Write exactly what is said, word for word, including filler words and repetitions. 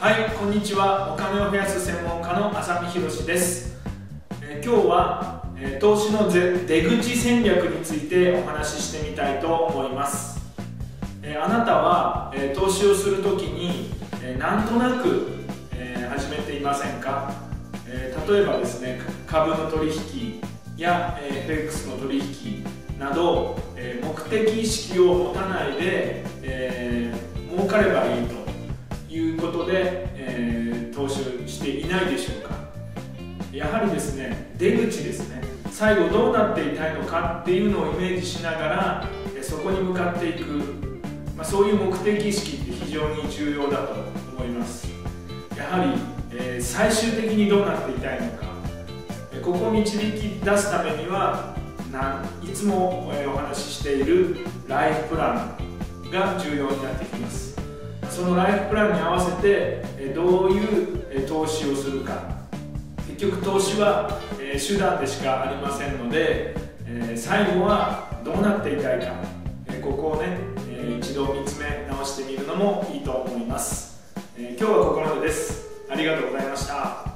はい、こんにちは。お金を増やす専門家の浅見博です。えー、今日は、えー、投資の出口戦略についてお話ししてみたいと思います。えー、あなたは、えー、投資をするときに、えー、なんとなく、えー、始めていませんか？えー、例えばですね、株の取引や、えー、エフエックス の取引など、えー、目的意識を持たないで、えー、儲かればいいということで、えー、投資をしていないでしょうか。やはりですね、出口ですね、最後どうなっていたいのかっていうのをイメージしながらそこに向かっていく、まあ、そういう目的意識って非常に重要だと思います。やはり、えー、最終的にどうなっていたいのか、ここを導き出すためにはいつもお話ししているライフプランが重要になってきます。そのライフプランに合わせてどういう投資をするか。結局投資は手段でしかありませんので、最後はどうなっていたいか、ここをね一度見つめ直してみるのもいいと思います。今日はここまでです。ありがとうございました。